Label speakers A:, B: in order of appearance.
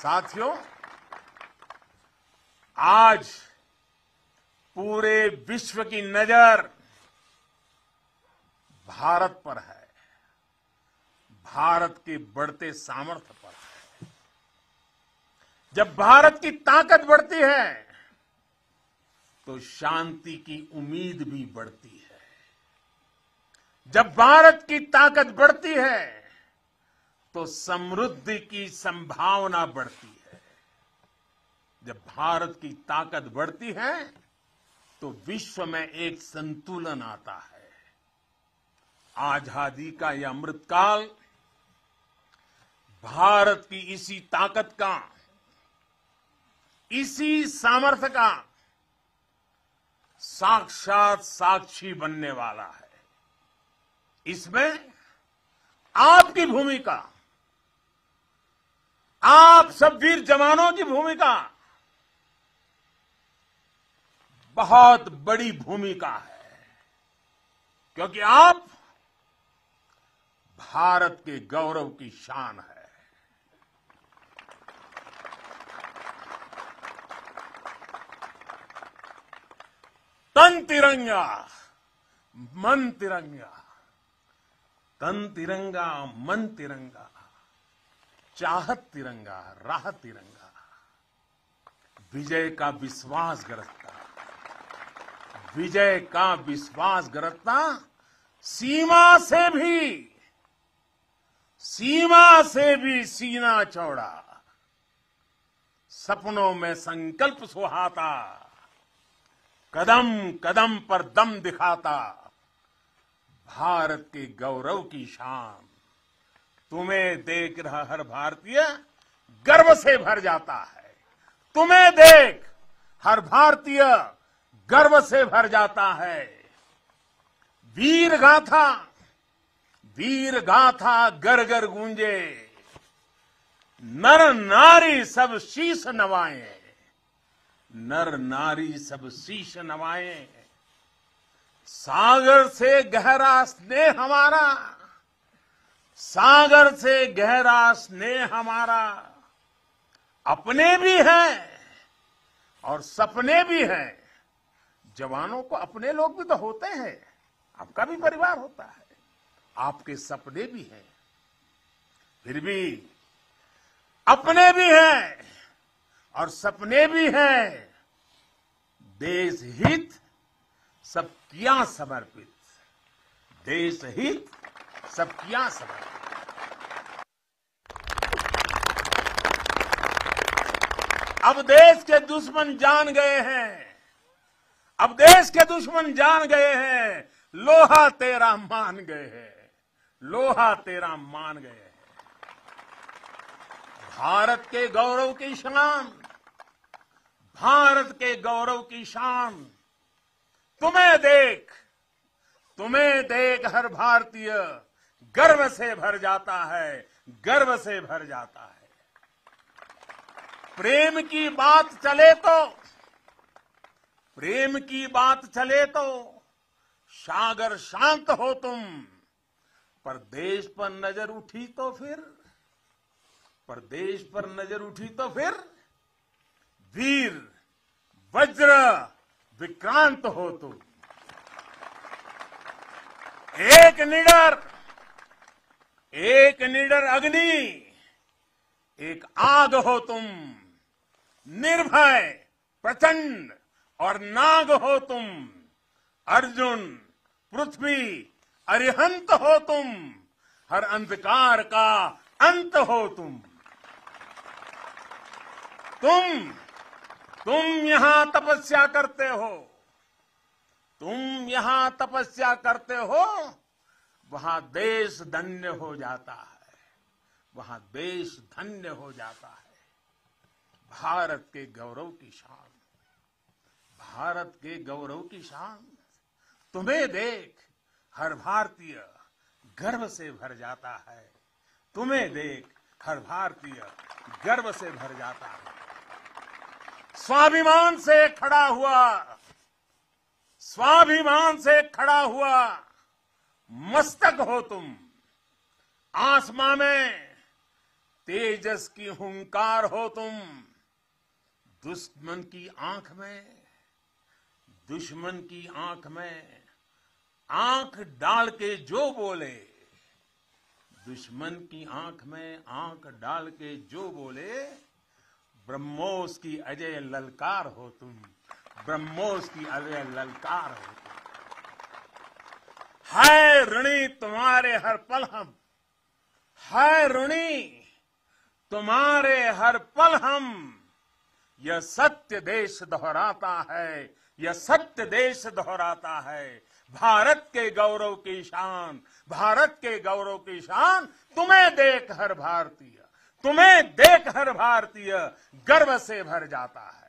A: साथियों, आज पूरे विश्व की नजर भारत पर है, भारत के बढ़ते सामर्थ्य पर है। जब भारत की ताकत बढ़ती है तो शांति की उम्मीद भी बढ़ती है। जब भारत की ताकत बढ़ती है तो समृद्धि की संभावना बढ़ती है। जब भारत की ताकत बढ़ती है तो विश्व में एक संतुलन आता है। आजादी का यह अमृतकाल भारत की इसी ताकत का, इसी सामर्थ्य का साक्षात साक्षी बनने वाला है। इसमें आपकी भूमिका, आप सब वीर जवानों की भूमिका बहुत बड़ी भूमिका है, क्योंकि आप भारत के गौरव की शान है। तन तिरंगा मन तिरंगा, तन तिरंगा मन तिरंगा, चाहत तिरंगा राह तिरंगा, विजय का विश्वास गरजता, विजय का विश्वास गरजता, सीमा से भी सीना चौड़ा, सपनों में संकल्प सुहाता, कदम कदम पर दम दिखाता, भारत के गौरव की शान। तुम्हें देख रहा हर भारतीय गर्व से भर जाता है। तुम्हें देख हर भारतीय गर्व से भर जाता है। वीर गाथा घर घर गूंजे, नर नारी सब शीश नवाएं, नर नारी सब शीश नवाएं। सागर से गहरा स्नेह हमारा, सागर से गहरा स्नेह हमारा, अपने भी हैं और सपने भी हैं। जवानों को अपने लोग भी तो होते हैं, आपका भी परिवार होता है, आपके सपने भी हैं, फिर भी अपने भी हैं और सपने भी हैं। देश हित सब किया समर्पित, देश हित सब किया समर्पित। अब देश के दुश्मन जान गए हैं, अब देश के दुश्मन जान गए हैं, लोहा तेरा मान गए हैं, लोहा तेरा मान गए हैं। भारत के गौरव की शान, भारत के गौरव की शान। तुम्हें देख हर भारतीय गर्व से भर जाता है, गर्व से भर जाता है। प्रेम की बात चले तो सागर शांत हो तुम, पर देश पर नजर उठी तो फिर वीर वज्र विक्रांत हो तुम। एक निडर अग्नि, एक आग हो तुम, निर्भय प्रचंड और नाग हो तुम। अर्जुन पृथ्वी अरिहंत हो तुम, हर अंधकार का अंत हो तुम। तुम यहां तपस्या करते हो, तुम यहां तपस्या करते हो, वहां देश धन्य हो जाता है, वहां देश धन्य हो जाता है। भारत के गौरव की शान, भारत के गौरव की शान। तुम्हें देख हर भारतीय गर्व से भर जाता है, तुम्हें देख हर भारतीय गर्व से भर जाता है। स्वाभिमान से खड़ा हुआ मस्तक हो तुम। आसमां में तेजस की हुंकार हो तुम दुश्मन की आंख में, दुश्मन की आंख में आंख डाल के जो बोले, दुश्मन की आंख में आंख डाल के जो बोले, ब्रह्मोस की अजय ललकार हो तुम, ब्रह्मोस की अजय ललकार हो तुम। है ऋणी तुम्हारे हर पल हम, है ऋणी तुम्हारे हर पल हम, यह सत्य देश दोहराता है, यह सत्य देश दोहराता है। भारत के गौरव की शान, भारत के गौरव की शान, तुम्हें देख हर भारतीय, तुम्हें देख हर भारतीय गर्व से भर जाता है।